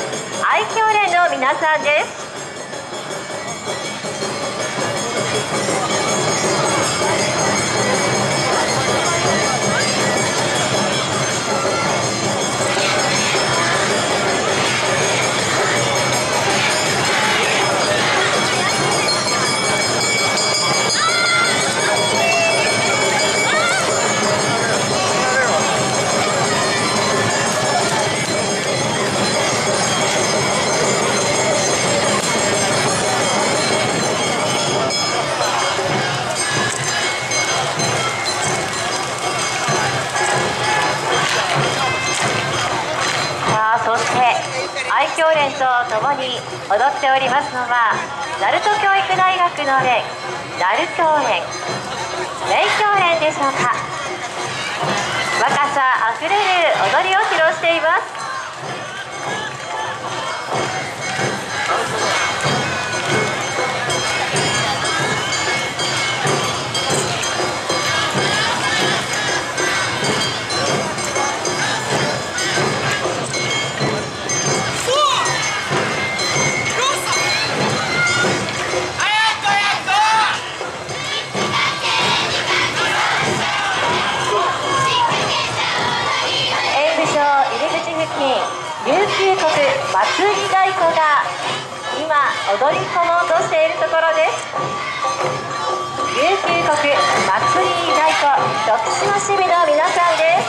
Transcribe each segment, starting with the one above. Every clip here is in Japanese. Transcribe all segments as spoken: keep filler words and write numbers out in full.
愛嬌連の皆さんです。愛嬌連とともに踊っておりますのは鳴門教育大学の連、鳴門連、名教連でしょうか。若さあふれる踊りを披露しています。琉球国祭り太鼓が今踊り込もうとしているところです。琉球国祭り太鼓徳島支部の皆さんです。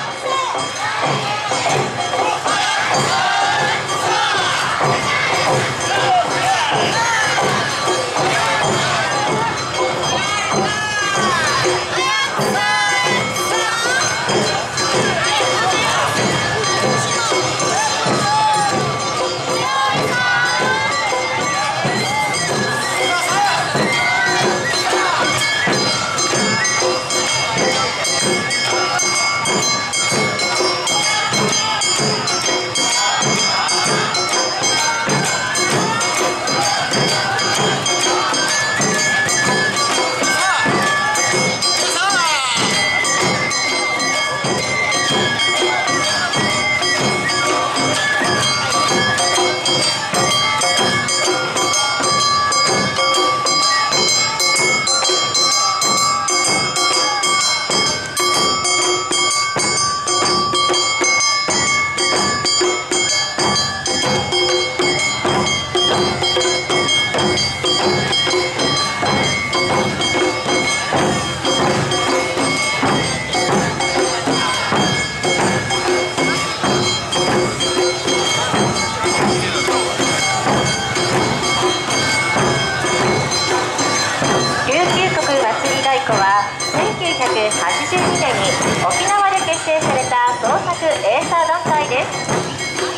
せんきゅうひゃくはちじゅうにねんに沖縄で結成された創作エーサー団体です。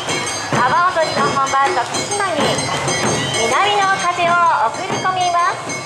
阿波踊りの本場徳島に南の風を送り込みます。